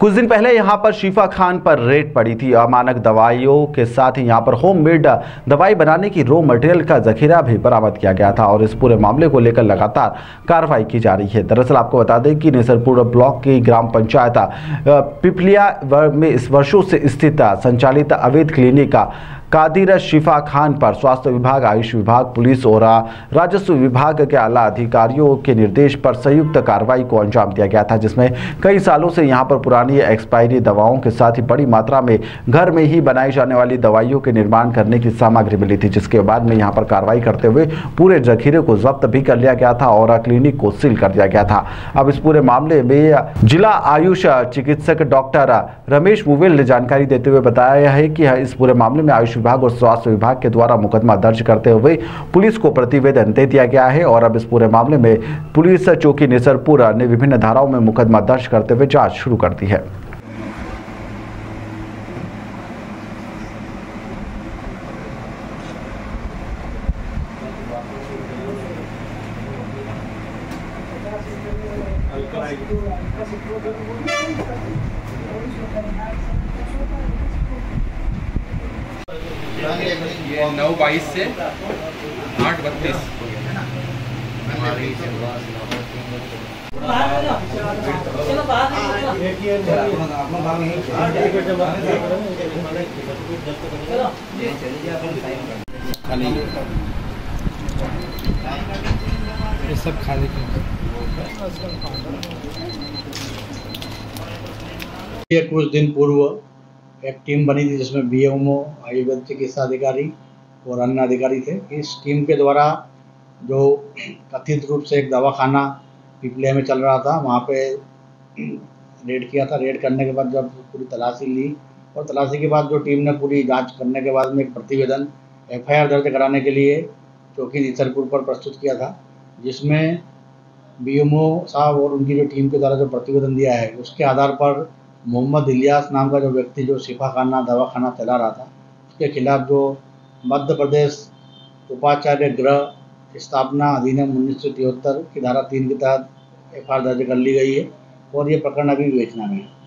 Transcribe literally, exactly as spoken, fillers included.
कुछ दिन पहले यहां पर शिफा खान पर रेड पड़ी थी। अमानक दवाइयों के साथ ही यहां पर होममेड दवाई बनाने की रॉ मटेरियल का जखीरा भी बरामद किया गया था और इस पूरे मामले को लेकर लगातार कार्रवाई की जा रही है। दरअसल आपको बता दें कि नेसरपुर ब्लॉक की ग्राम पंचायत पिपलिया में इस वर्षों से स्थित संचालित अवैध क्लिनिक का कादिर शिफा खान पर स्वास्थ्य विभाग, आयुष विभाग, पुलिस और राजस्व विभाग के आला अधिकारियों के निर्देश पर संयुक्त कार्रवाई को अंजाम दिया गया था, जिसमें कई सालों से यहां पर पुरानी एक्सपायरी दवाओं के साथ ही बड़ी मात्रा में घर में ही बनाई जाने वाली दवाइयों के निर्माण करने की सामग्री मिली थी, जिसके बाद में यहां पर कार्रवाई करते हुए पूरे जखीरे को जब्त भी कर लिया गया था और क्लिनिक को सील कर दिया गया था। अब इस पूरे मामले में जिला आयुष चिकित्सक डॉक्टर रमेश मुवेल ने जानकारी देते हुए बताया है कि इस पूरे मामले में आयुष विभाग और स्वास्थ्य विभाग के द्वारा मुकदमा दर्ज करते हुए पुलिस को प्रतिवेदन दे दिया गया है और अब इस पूरे मामले में पुलिस चौकी नेसरपुर ने विभिन्न धाराओं में मुकदमा दर्ज करते हुए जांच शुरू कर दी है। ये नौ बाईस से आठ बत्तीस ये सब खाने के कुछ दिन पूर्व एक टीम बनी थी जिसमें बीएमओ, आयुर्वेद चिकित्सा अधिकारी और अन्य अधिकारी थे। इस टीम के द्वारा जो कथित रूप से एक दवाखाना पिपलिया में चल रहा था, वहाँ पे रेड किया था। रेड करने के बाद जब पूरी तलाशी ली और तलाशी के बाद जो टीम ने पूरी जांच करने के बाद में एक प्रतिवेदन एफआईआर दर्ज कराने के लिए चौकी नेसरपुर पर प्रस्तुत किया था, जिसमें बीएमओ साहब और उनकी जो टीम के द्वारा जो प्रतिवेदन दिया है उसके आधार पर मोहम्मद इलियास नाम का जो व्यक्ति जो शिफा खाना दवाखाना चला रहा था, उसके खिलाफ जो मध्य प्रदेश उपाचार्य गृह स्थापना अधिनियम उन्नीस सौ तिहत्तर की धारा तीन के तहत एफ आई आर दर्ज कर ली गई है और ये प्रकरण अभी विवेचना में है।